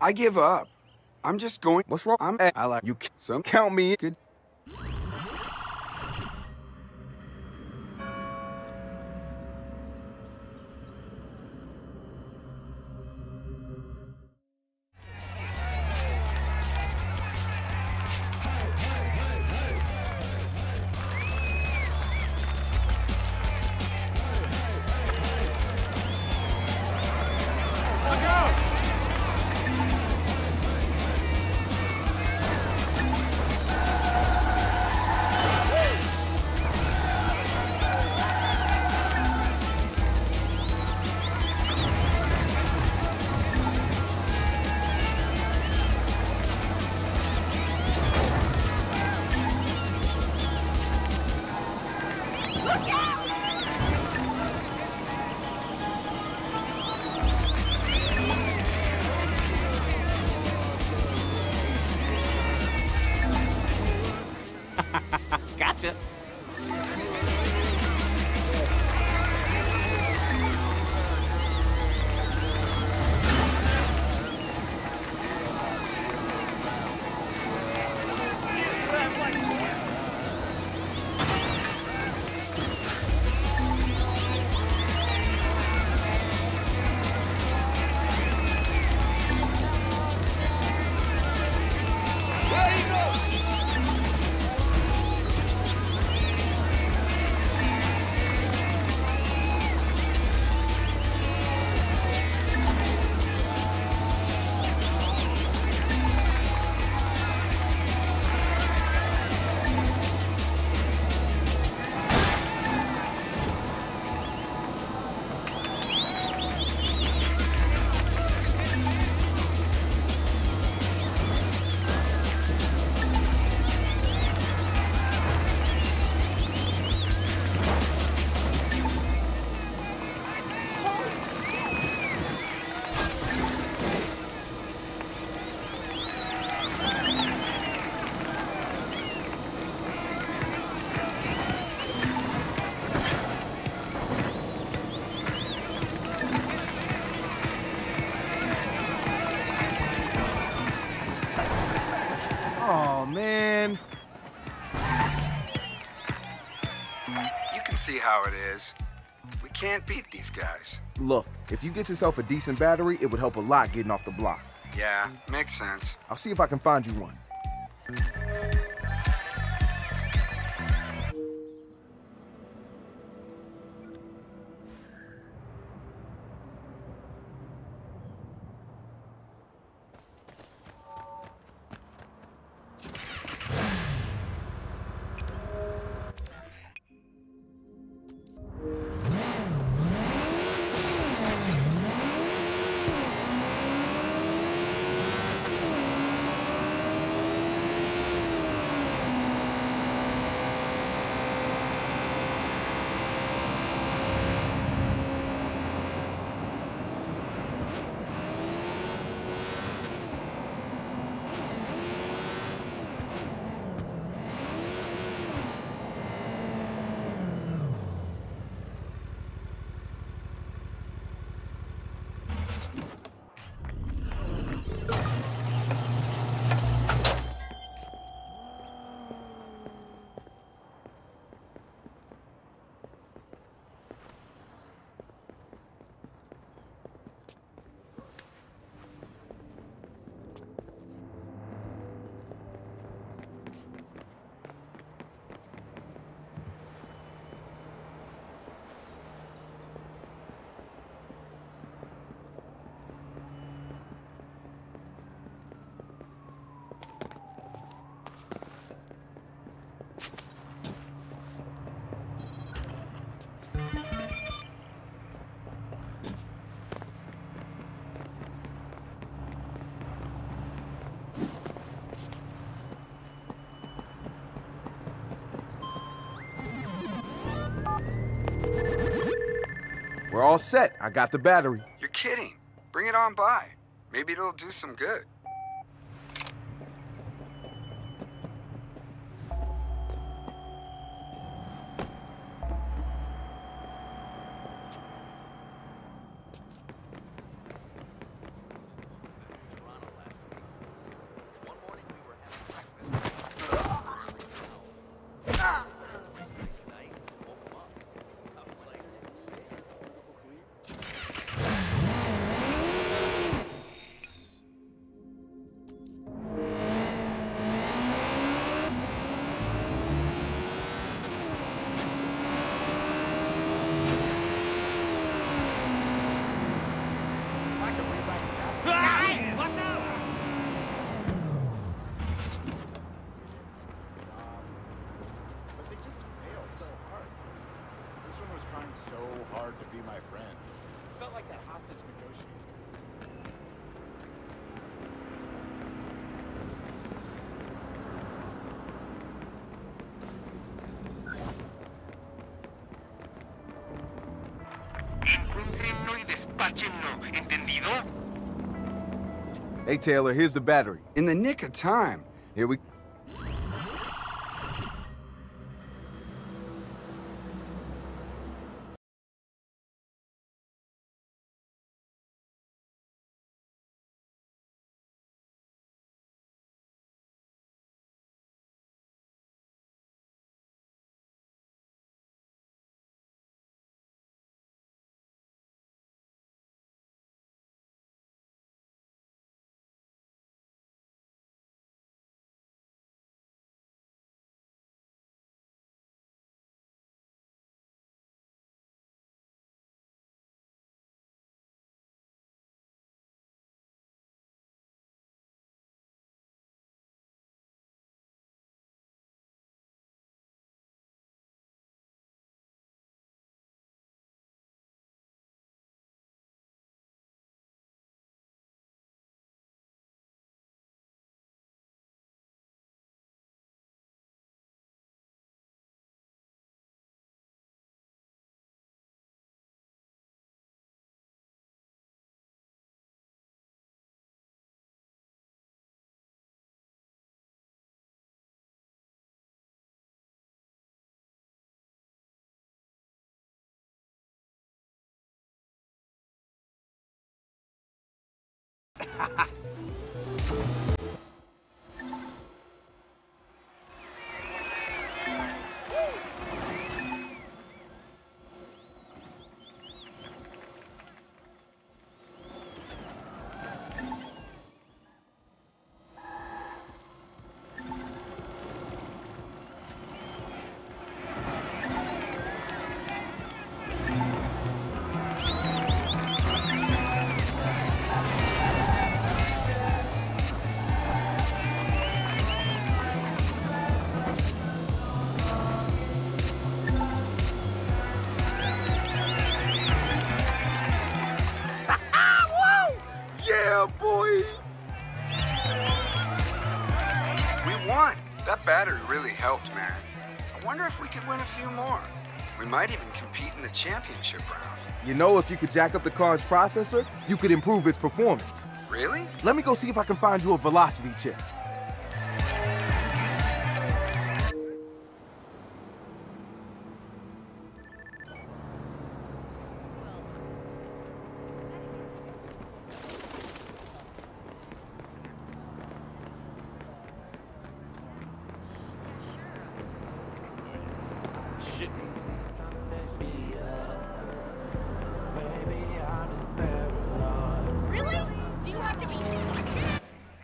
I give up. I'm just going. What's wrong? I like you. Some Count me in. Good. Gotcha. Oh, man. You can see how it is. We can't beat these guys. Look, if you get yourself a decent battery, it would help a lot getting off the block. Yeah, makes sense. I'll see if I can find you one. We're all set. I got the battery. You're kidding. Bring it on by. Maybe it'll do some good. like that hostage negotiator. Encuéntrenlo y despáchenlo, ¿entendido? Hey, Taylor, here's the battery. In the nick of time. Here we... Yeah, boy! We won. That battery really helped, man. I wonder if we could win a few more. We might even compete in the championship round. You know, if you could jack up the car's processor, you could improve its performance. Really? Let me go see if I can find you a velocity chip. Shit. Really? Do you have to be such a...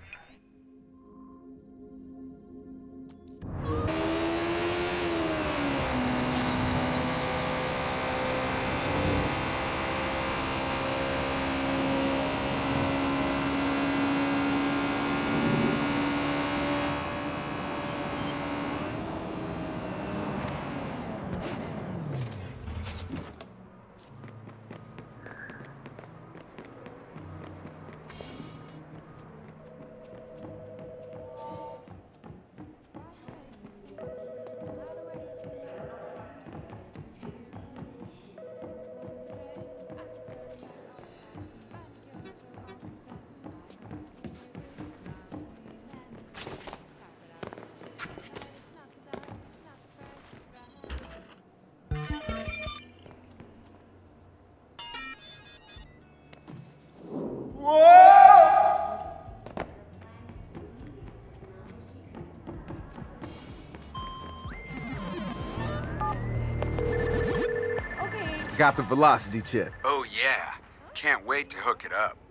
Got the velocity chip. Oh, yeah. Can't wait to hook it up.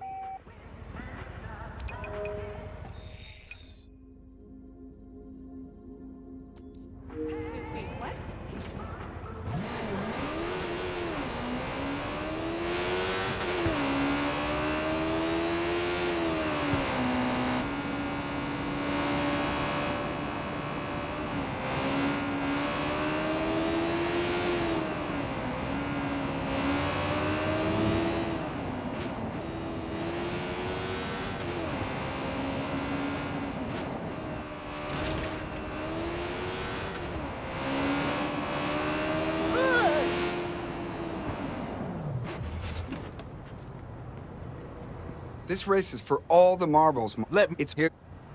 Wait, what? This race is for all the marbles. It's here.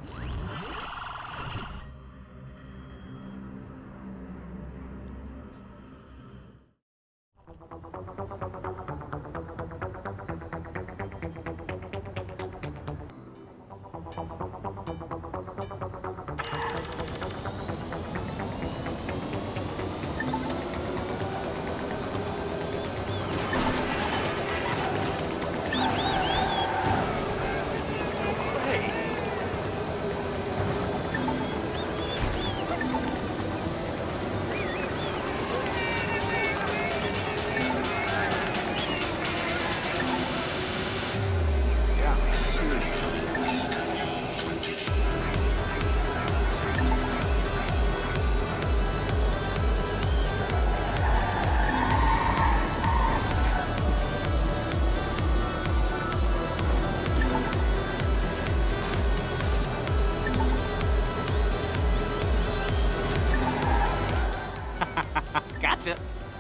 Gotcha.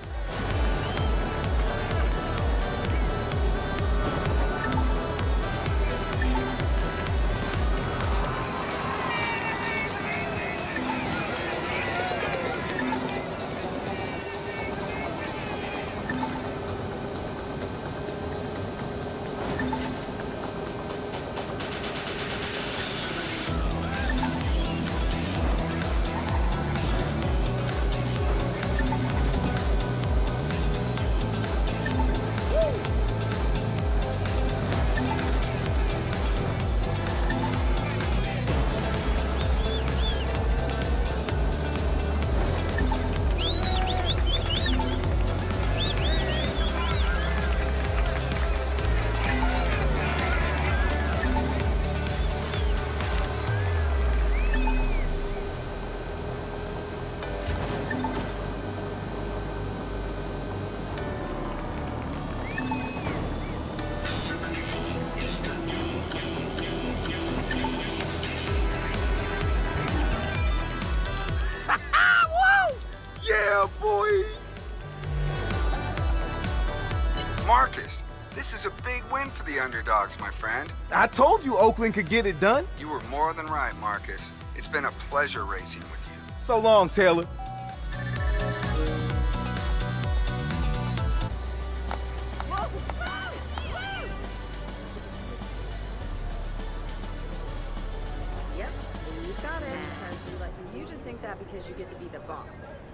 Yeah, boy! Marcus, this is a big win for the underdogs, my friend. I told you Oakland could get it done. You were more than right, Marcus. It's been a pleasure racing with you. So long, Taylor. Yep, you got it. You just think that because you get to be the boss.